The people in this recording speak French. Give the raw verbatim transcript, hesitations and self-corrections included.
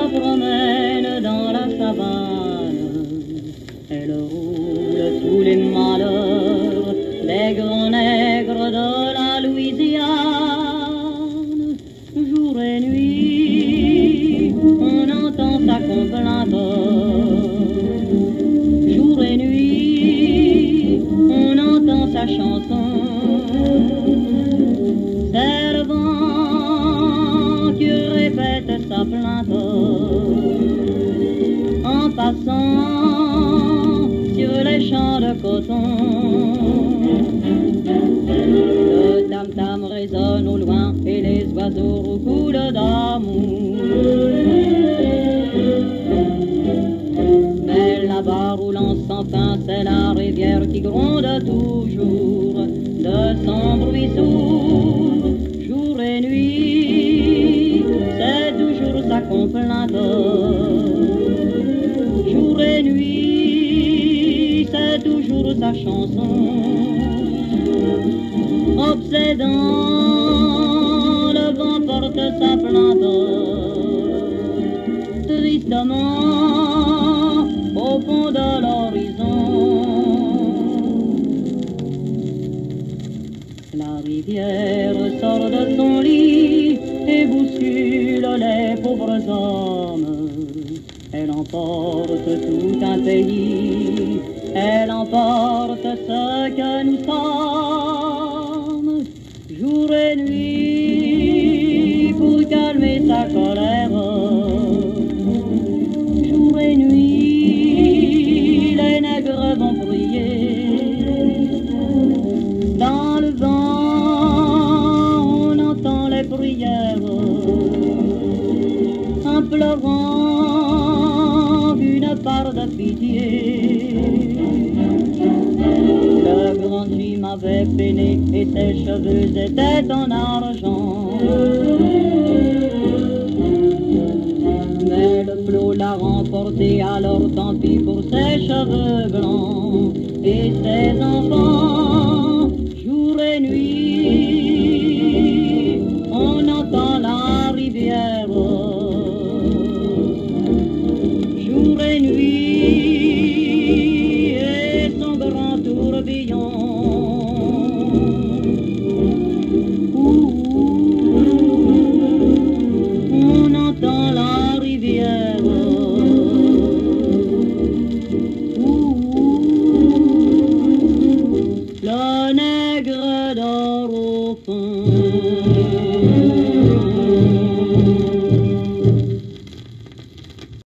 promène dans la savane, elle roule tous les malheurs des grands nègres de la Louisiane. Jour et nuit, on entend sa complainte. Jour et nuit, on entend sa chanson. C'est le vent qui répète sa plainte en passant sur les champs de coton. Le tam-tam résonne au loin et les oiseaux roucoulent d'amour. Mais là-bas roulant sans fin, c'est la rivière qui gronde toujours de son bruit sourd. Jour et nuit, c'est toujours sa complainte. Jour et nuit, c'est toujours sa chanson. Obsédant, le vent porte sa plainte. Tristement, au fond de l'horizon, la rivière sort de son lit et bouscule les pauvres hommes. Elle emporte tout un pays, elle emporte ce que nous sommes. Jour et nuit, pour calmer sa colère. Jour et nuit, les nègres vont prier. Dans le vent, on entend les prières, implorant une part de pitié. Le grand Jim avait peiné et ses cheveux étaient en argent. Mais le flot l'a remporté, alors tant pis pour ses cheveux blancs et ses enfants.